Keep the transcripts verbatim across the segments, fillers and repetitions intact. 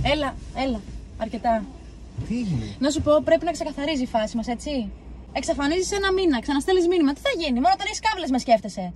Έλα, έλα. Αρκετά. Τι έγινε? Να σου πω, πρέπει να ξεκαθαρίζει η φάση μας, έτσι. Εξαφανίζεις ένα μήνα, ξαναστέλνεις μήνυμα. Τι θα γίνει, μόνο όταν έχεις κάβλες με σκέφτεσαι.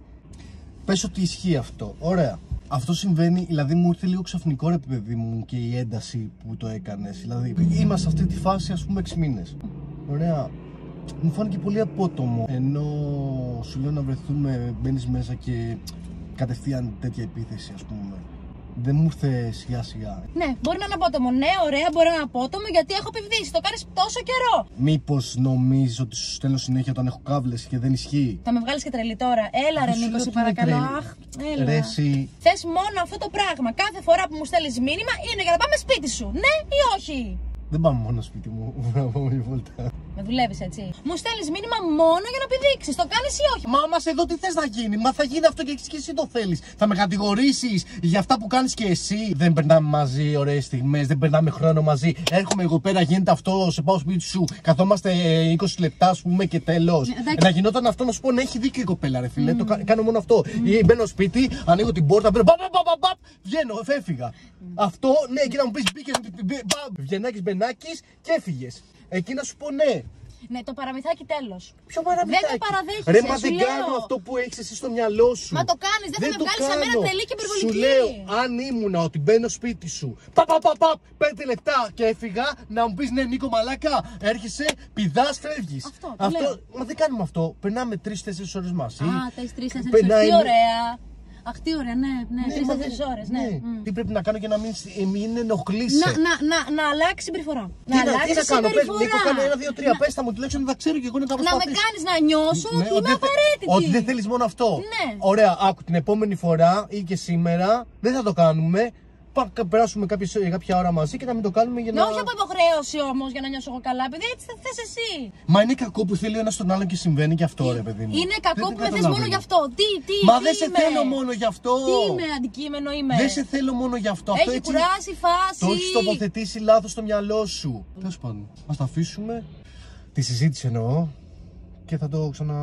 Πες ότι ισχύει αυτό. Ωραία. Αυτό συμβαίνει, δηλαδή μου ήρθε λίγο ξαφνικό ρε παιδί μου και η ένταση που το έκανες. Δηλαδή, είμαστε σε αυτή τη φάση ας πούμε έξι μήνες. Ωραία. Μου φάνηκε πολύ απότομο. Ενώ σου λέω να βρεθούμε, μπαίνεις μέσα και κατευθείαν τέτοια επίθεση ας πούμε. Δεν μου ήρθε σιγά σιγά. Ναι, μπορεί να είναι απότομο. Ναι, ωραία, μπορεί να είναι απότομο γιατί έχω επιβδίσει. Το κάνεις τόσο καιρό. Μήπως νομίζεις ότι σου στέλνω συνέχεια όταν έχω κάβλες και δεν ισχύει? Θα με βγάλεις και τρελή τώρα. Έλα, ρε Νίκο, σε παρακαλώ. Αχ, έλα. Ρε, εσύ. Θες μόνο αυτό το πράγμα. Κάθε φορά που μου στέλνεις μήνυμα είναι για να πάμε σπίτι σου. Ναι ή όχι? Δεν πάμε μόνο σπίτι μου. Να πάμε μια βόλτα. Με δουλεύεις έτσι. Μου στέλνεις μήνυμα μόνο για να πηδήξεις. Το κάνεις ή όχι? Μα μας εδώ τι θες να γίνει? Μα θα γίνει αυτό και και εσύ το θέλεις. Θα με κατηγορήσεις για αυτά που κάνεις και εσύ. Δεν περνάμε μαζί ωραίες στιγμές, δεν περνάμε χρόνο μαζί. Έρχομαι εγώ πέρα, γίνεται αυτό, σε πάω σπίτι σου. Καθόμαστε είκοσι λεπτά, α πούμε, και τέλος. Ναι, να γινόταν αυτό, να σου πω, να έχει δίκιο η κοπέλα, ρε φίλε. Mm. Το κάνω μόνο αυτό. Mm. Ή μπαίνω σπίτι, ανοίγω την πόρτα, μπαίνω, πα, πα, πα, πα, βγαίνω, έφυγα. Mm. Αυτό, ναι, εκεί να μου πεις μπήκε, Βγενάκης Μπενάκης και έφυγες. Εκεί να σου πω ναι. Ναι, το παραμυθάκι τέλος. Ποιο παραμυθάκι? Δεν το παραδέχεσαι. Ρε, μα σου δεν λέω. κάνω αυτό που έχεις εσύ στο μυαλό σου. Μα το κάνεις, δεν, δεν θα με βγάλεις σαν μένα τρελή και υπερβολική. Σου λέω, αν ήμουνα ότι μπαίνω σπίτι σου, πα πα πα πα, πέντε λεπτά και έφυγα, να μου πεις ναι, Νίκο μαλάκα, έρχεσαι, πηδάς, φεύγεις. Αυτό, το αυτό λέω. Μα δεν κάνουμε αυτό. Περνάμε τρεις τέσσερις ώρες μαζί. Α, τρεις τέσσερις ώρες. Τι ωραία. Αχ, τι ωραία, ναι, ναι, τρεις τέσσερις ώρες, ναι. ναι. Mm. Τι πρέπει να κάνω για να μην, μην ενοχλήσει? Να, να, να, να αλλάξει συμπεριφορά. Τι να, τι να κάνω, πες, Νίκο, κάνω ένα, δύο, τρία, πες τα μου, τουλάχιστον θα ξέρω και εγώ να τα προσπαθήσω. Να με κάνεις να νιώσω ναι, ότι είμαι απαραίτητη. Ότι δεν θέλεις μόνο αυτό. Ναι. Ωραία, άκου, την επόμενη φορά ή και σήμερα δεν θα το κάνουμε. Πάμε να περάσουμε κάποιες, κάποια ώρα μαζί και να μην το κάνουμε για να. Ναι, όχι από υποχρέωση όμως για να νιώσω εγώ καλά, επειδή έτσι θα θες εσύ. Μα είναι κακό που θέλει ο ένας τον άλλον και συμβαίνει και αυτό, ρε παιδί μου. Είναι κακό δεν, που δεν με θες μόνο γι' αυτό. Τι, τι, Μα τι δεν σε είμαι? θέλω μόνο γι' αυτό. Τι είμαι, αντικείμενο είμαι? Δεν σε θέλω μόνο γι' αυτό. Έχει αυτό έτσι, κουράσει η φάση. το έχεις τοποθετήσει λάθος στο μυαλό σου. Τέλος πάντων, ας τα αφήσουμε. Τη συζήτηση εννοώ. Και θα το ξανα...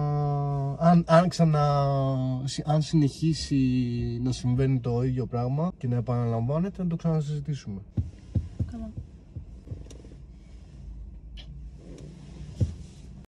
Αν, αν ξανα... Αν συνεχίσει να συμβαίνει το ίδιο πράγμα και να επαναλαμβάνεται, να το ξανασυζητήσουμε. Καλά.